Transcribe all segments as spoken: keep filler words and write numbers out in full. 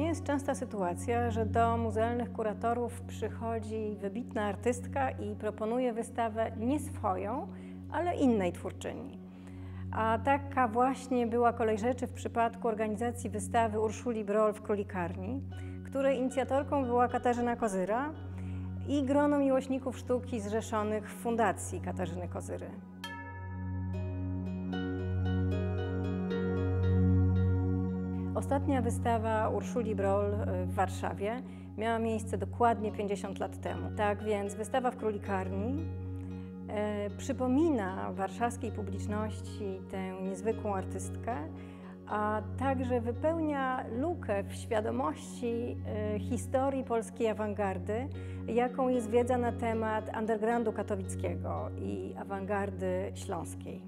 jest częsta sytuacja, że do muzealnych kuratorów przychodzi wybitna artystka i proponuje wystawę nie swoją, ale innej twórczyni. A taka właśnie była kolej rzeczy w przypadku organizacji wystawy Urszuli Broll w Królikarni, której inicjatorką była Katarzyna Kozyra i grono miłośników sztuki zrzeszonych w Fundacji Katarzyny Kozyry. Ostatnia wystawa Urszuli Broll w Warszawie miała miejsce dokładnie pięćdziesiąt lat temu. Tak więc wystawa w Królikarni e, przypomina warszawskiej publiczności tę niezwykłą artystkę, a także wypełnia lukę w świadomości e, historii polskiej awangardy, jaką jest wiedza na temat undergroundu katowickiego i awangardy śląskiej.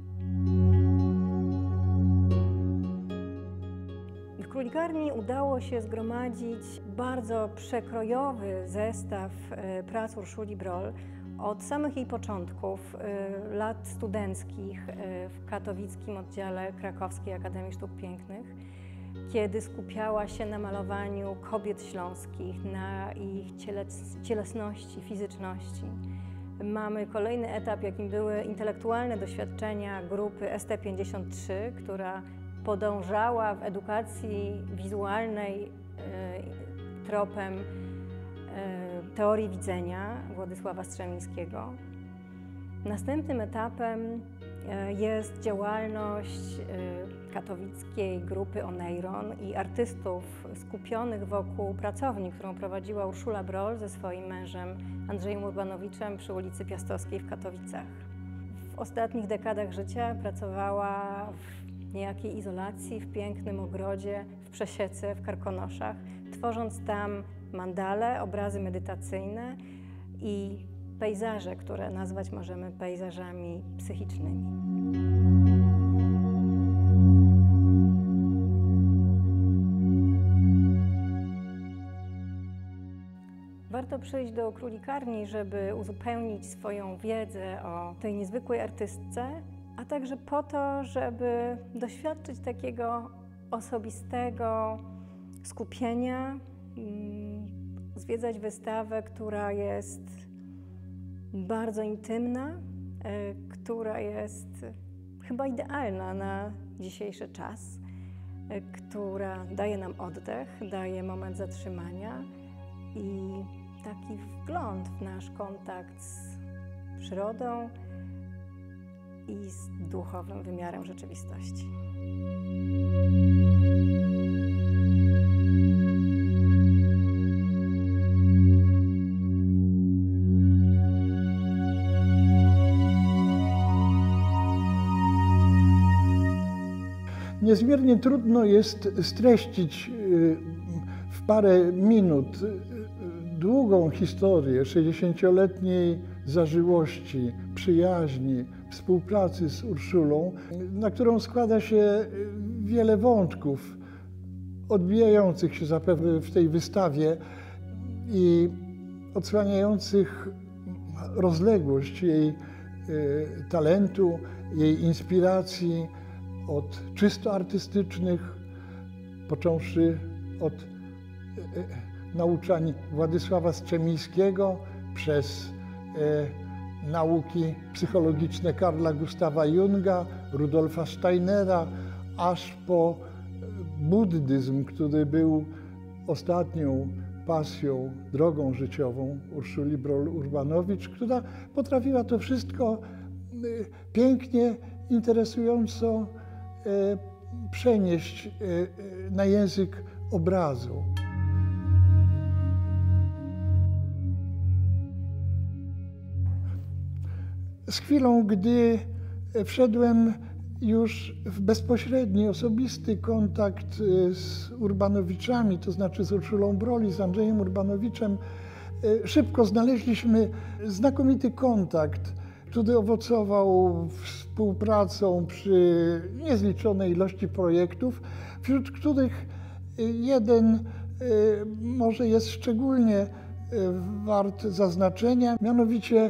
W Królikarni udało się zgromadzić bardzo przekrojowy zestaw prac Urszuli Broll od samych jej początków, lat studenckich w katowickim oddziale Krakowskiej Akademii Sztuk Pięknych, kiedy skupiała się na malowaniu kobiet śląskich, na ich cielesności, fizyczności. Mamy kolejny etap, jakim były intelektualne doświadczenia grupy S T pięćdziesiąt trzy, która podążała w edukacji wizualnej e, tropem e, teorii widzenia Władysława Strzemińskiego. Następnym etapem e, jest działalność e, katowickiej grupy Oneiron i artystów skupionych wokół pracowni, którą prowadziła Urszula Broll ze swoim mężem Andrzejem Urbanowiczem przy ulicy Piastowskiej w Katowicach. W ostatnich dekadach życia pracowała w niejakiej izolacji, w pięknym ogrodzie, w Przesiece, w Karkonoszach, tworząc tam mandale, obrazy medytacyjne i pejzaże, które nazwać możemy pejzażami psychicznymi. Warto przyjść do Królikarni, żeby uzupełnić swoją wiedzę o tej niezwykłej artystce, a także po to, żeby doświadczyć takiego osobistego skupienia, zwiedzać wystawę, która jest bardzo intymna, która jest chyba idealna na dzisiejszy czas, która daje nam oddech, daje moment zatrzymania i taki wgląd w nasz kontakt z przyrodą i z duchowym wymiarem rzeczywistości. Niezmiernie trudno jest streścić w parę minut długą historię sześćdziesięcioletniej zażyłości, przyjaźni, współpracy z Urszulą, na którą składa się wiele wątków odbijających się zapewne w tej wystawie i odsłaniających rozległość jej talentu, jej inspiracji od czysto artystycznych, począwszy od nauczań Władysława Strzemińskiego, przez e, nauki psychologiczne Karla Gustawa Junga, Rudolfa Steinera, aż po buddyzm, który był ostatnią pasją, drogą życiową Urszuli Broll-Urbanowicz, która potrafiła to wszystko e, pięknie, interesująco e, przenieść e, na język obrazu. Z chwilą, gdy wszedłem już w bezpośredni, osobisty kontakt z Urbanowiczami, to znaczy z Urszulą Broll i z Andrzejem Urbanowiczem, szybko znaleźliśmy znakomity kontakt, który owocował współpracą przy niezliczonej ilości projektów, wśród których jeden może jest szczególnie wart zaznaczenia, mianowicie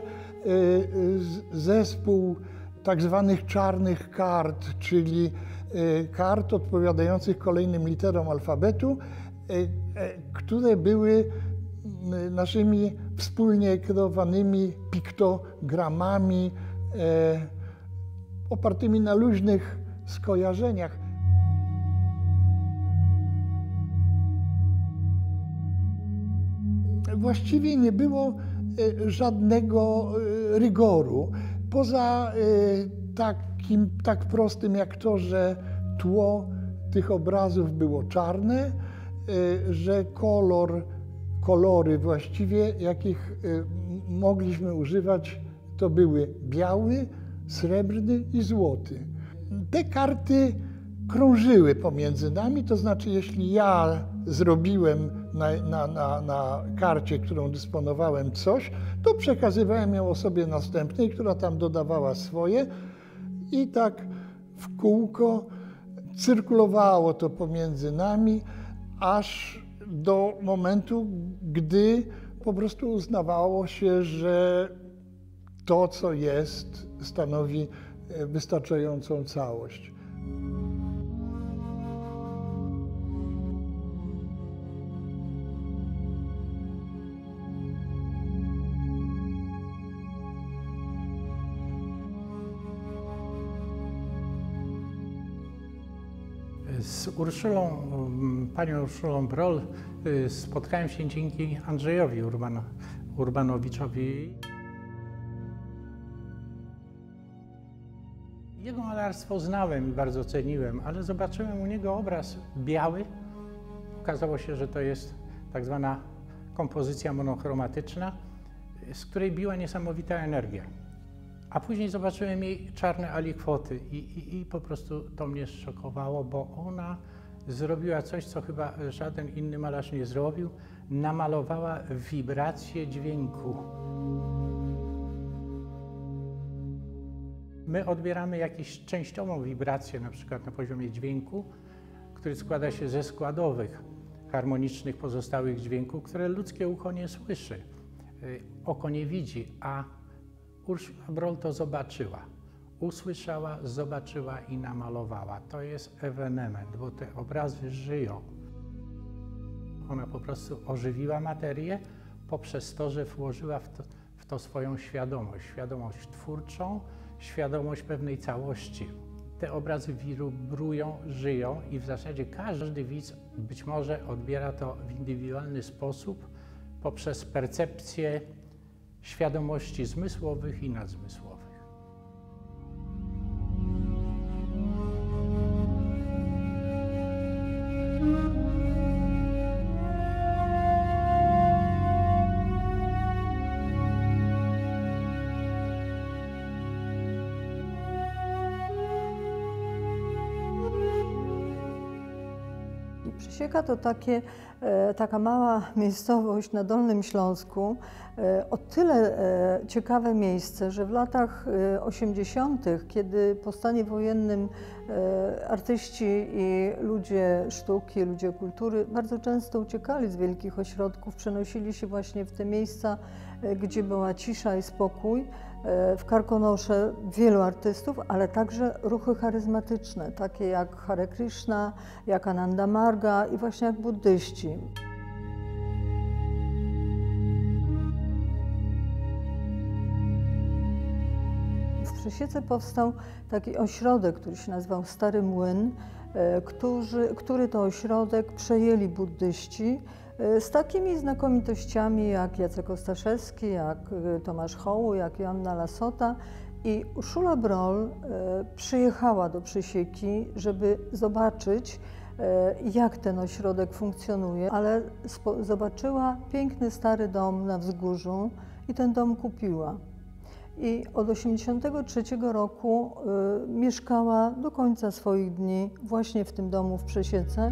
zespół tak zwanych czarnych kart, czyli kart odpowiadających kolejnym literom alfabetu, które były naszymi wspólnie kreowanymi piktogramami opartymi na luźnych skojarzeniach. Właściwie nie było żadnego rygoru, poza takim tak prostym jak to, że tło tych obrazów było czarne, że kolor, kolory właściwie, jakich mogliśmy używać, to były biały, srebrny i złoty. Te karty krążyły pomiędzy nami, to znaczy jeśli ja zrobiłem na, na, na, na karcie, którą dysponowałem, coś, to przekazywałem ją osobie następnej, która tam dodawała swoje i tak w kółko cyrkulowało to pomiędzy nami, aż do momentu, gdy po prostu uznawało się, że to, co jest, stanowi wystarczającą całość. Z Urszulą, panią Urszulą Broll spotkałem się dzięki Andrzejowi Urbano, Urbanowiczowi. Jego malarstwo znałem i bardzo ceniłem, ale zobaczyłem u niego obraz biały. Okazało się, że to jest tak zwana kompozycja monochromatyczna, z której biła niesamowita energia. A później zobaczyłem jej czarne alikwoty i, i, i po prostu to mnie szokowało, bo ona zrobiła coś, co chyba żaden inny malarz nie zrobił. Namalowała wibrację dźwięku. My odbieramy jakąś częściową wibrację, na przykład na poziomie dźwięku, który składa się ze składowych, harmonicznych pozostałych dźwięków, które ludzkie ucho nie słyszy, oko nie widzi, a Urszula Broll to zobaczyła, usłyszała, zobaczyła i namalowała. To jest ewenement, bo te obrazy żyją. Ona po prostu ożywiła materię poprzez to, że włożyła w to, w to swoją świadomość, świadomość twórczą, świadomość pewnej całości. Te obrazy wibrują, żyją i w zasadzie każdy widz być może odbiera to w indywidualny sposób poprzez percepcję świadomości zmysłowych i nadzmysłowych. Przysieka to takie, taka mała miejscowość na Dolnym Śląsku, o tyle ciekawe miejsce, że w latach osiemdziesiątych, kiedy po stanie wojennym artyści i ludzie sztuki, ludzie kultury bardzo często uciekali z wielkich ośrodków, przenosili się właśnie w te miejsca, gdzie była cisza i spokój. W Karkonosze wielu artystów, ale także ruchy charyzmatyczne, takie jak Hare Krishna, jak Ananda Marga i właśnie jak buddyści. W Przysiece powstał taki ośrodek, który się nazywał Stary Młyn, który, który to ośrodek przejęli buddyści, z takimi znakomitościami jak Jacek Ostaszewski, jak Tomasz Hołu, jak Joanna Lassota. I Urszula Broll przyjechała do Przysieki, żeby zobaczyć, jak ten ośrodek funkcjonuje, ale zobaczyła piękny stary dom na wzgórzu i ten dom kupiła. I od osiemdziesiątego trzeciego roku mieszkała do końca swoich dni właśnie w tym domu w Przysiece.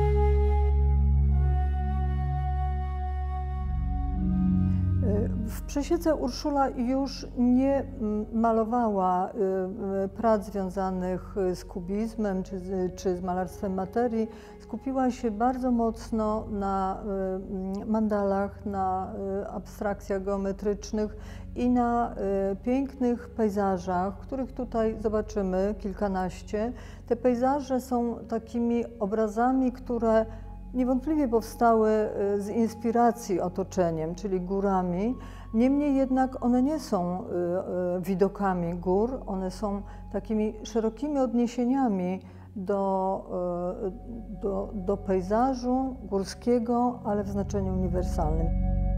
W Przesiece Urszula już nie malowała prac związanych z kubizmem czy, czy z malarstwem materii. Skupiła się bardzo mocno na mandalach, na abstrakcjach geometrycznych i na pięknych pejzażach, których tutaj zobaczymy kilkanaście. Te pejzaże są takimi obrazami, które niewątpliwie powstały z inspiracji otoczeniem, czyli górami. Niemniej jednak one nie są widokami gór, one są takimi szerokimi odniesieniami do, do, do pejzażu górskiego, ale w znaczeniu uniwersalnym.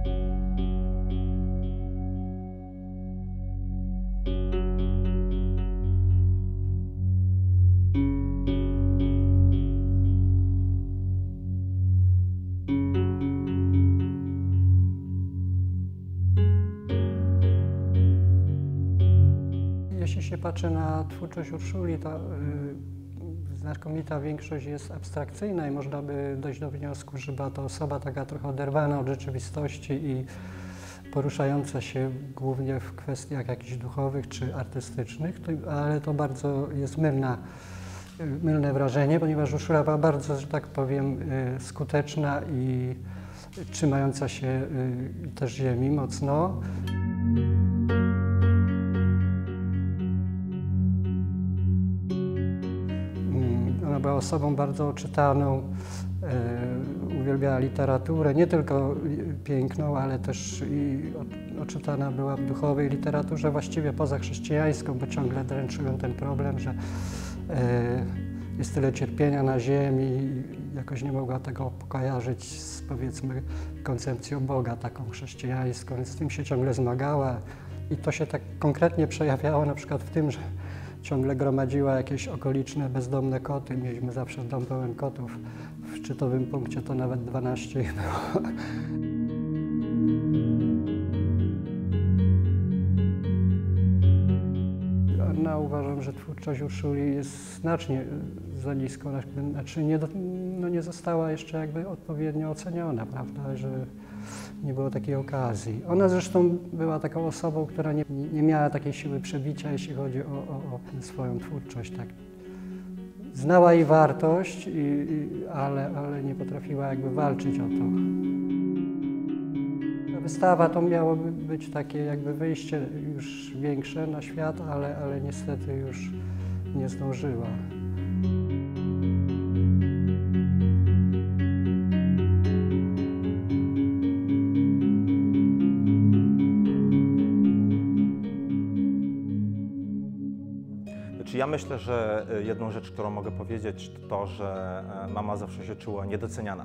Jeśli się patrzy na twórczość Urszuli, to yy, znakomita większość jest abstrakcyjna i można by dojść do wniosku, że była to osoba taka trochę oderwana od rzeczywistości i poruszająca się głównie w kwestiach jakichś duchowych czy artystycznych, to, ale to bardzo jest mylna, mylne wrażenie, ponieważ Urszula była bardzo, że tak powiem, yy, skuteczna i trzymająca się yy, też ziemi mocno. Ona była osobą bardzo czytaną, e, uwielbiała literaturę, nie tylko piękną, ale też i oczytana była w duchowej literaturze, właściwie pozachrześcijańską, bo ciągle dręczył ją ten problem, że e, jest tyle cierpienia na ziemi i jakoś nie mogła tego kojarzyć z, powiedzmy, koncepcją Boga taką chrześcijańską, więc z tym się ciągle zmagała i to się tak konkretnie przejawiało na przykład w tym, że ciągle gromadziła jakieś okoliczne, bezdomne koty. Mieliśmy zawsze dom pełen kotów. W szczytowym punkcie to nawet dwanaście ich było. No, uważam, że twórczość Urszuli jest znacznie za nisko, znaczy nie, do, no nie została jeszcze jakby odpowiednio oceniona, prawda, że nie było takiej okazji. Ona zresztą była taką osobą, która nie, nie miała takiej siły przebicia, jeśli chodzi o, o, o swoją twórczość. Tak. Znała jej wartość, i, i, ale, ale nie potrafiła jakby walczyć o to. Ta wystawa to miałoby być takie jakby wyjście już większe na świat, ale, ale niestety już nie zdążyła. Ja myślę, że jedną rzecz, którą mogę powiedzieć, to to, że mama zawsze się czuła niedoceniana.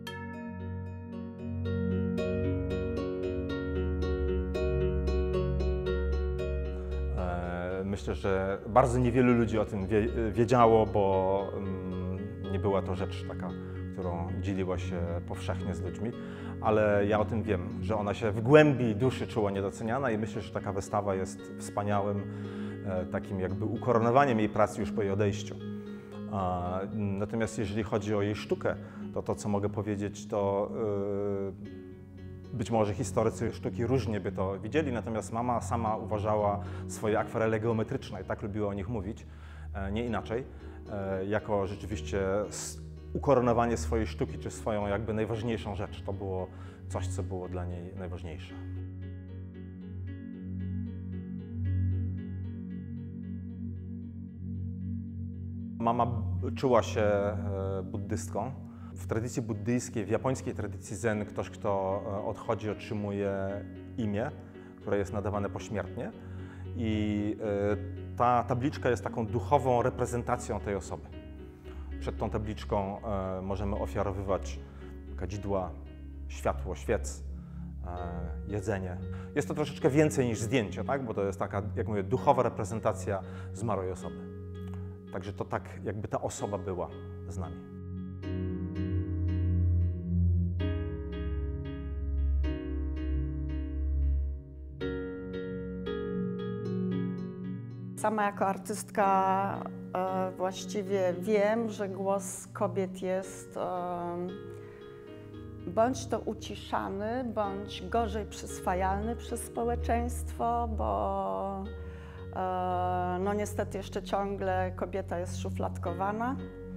Myślę, że bardzo niewielu ludzi o tym wiedziało, bo nie była to rzecz taka, którą dzieliła się powszechnie z ludźmi, ale ja o tym wiem, że ona się w głębi duszy czuła niedoceniana i myślę, że taka wystawa jest wspaniałym takim jakby ukoronowaniem jej pracy już po jej odejściu. Natomiast jeżeli chodzi o jej sztukę, to to, co mogę powiedzieć, to być może historycy sztuki różnie by to widzieli, natomiast mama sama uważała swoje akwarele geometryczne, i tak lubiła o nich mówić, nie inaczej, jako rzeczywiście ukoronowanie swojej sztuki, czy swoją jakby najważniejszą rzecz. To było coś, co było dla niej najważniejsze. Mama czuła się buddystką. W tradycji buddyjskiej, w japońskiej tradycji zen, ktoś, kto odchodzi, otrzymuje imię, które jest nadawane pośmiertnie. I ta tabliczka jest taką duchową reprezentacją tej osoby. Przed tą tabliczką możemy ofiarowywać kadzidła, światło, świec, jedzenie. Jest to troszeczkę więcej niż zdjęcie, tak? Bo to jest taka, jak mówię, duchowa reprezentacja zmarłej osoby. Także to tak, jakby ta osoba była z nami. Sama jako artystka e, właściwie wiem, że głos kobiet jest e, bądź to uciszany, bądź gorzej przyswajalny przez społeczeństwo, bo e, no niestety jeszcze ciągle kobieta jest szufladkowana.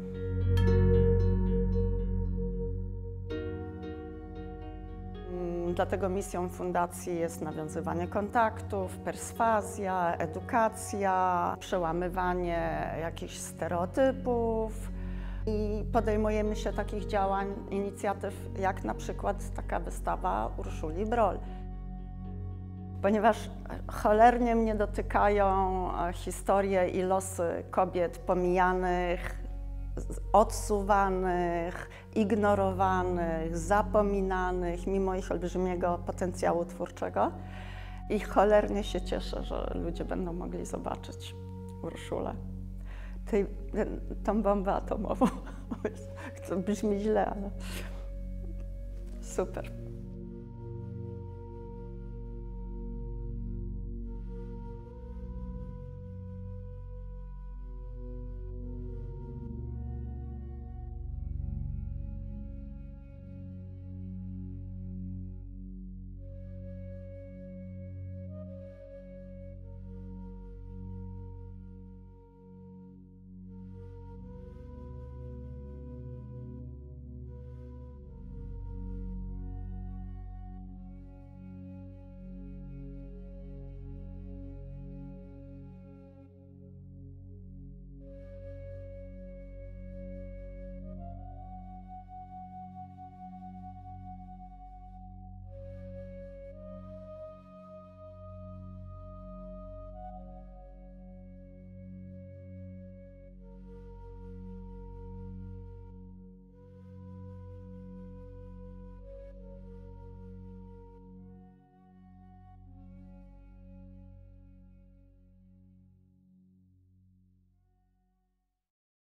Dlatego misją fundacji jest nawiązywanie kontaktów, perswazja, edukacja, przełamywanie jakichś stereotypów. I podejmujemy się takich działań, inicjatyw, jak na przykład taka wystawa Urszuli Broll. Ponieważ cholernie mnie dotykają historie i losy kobiet pomijanych, odsuwanych, ignorowanych, zapominanych, mimo ich olbrzymiego potencjału twórczego. I cholernie się cieszę, że ludzie będą mogli zobaczyć Urszulę. Tej, tą bombę atomową. To brzmi źle, ale super.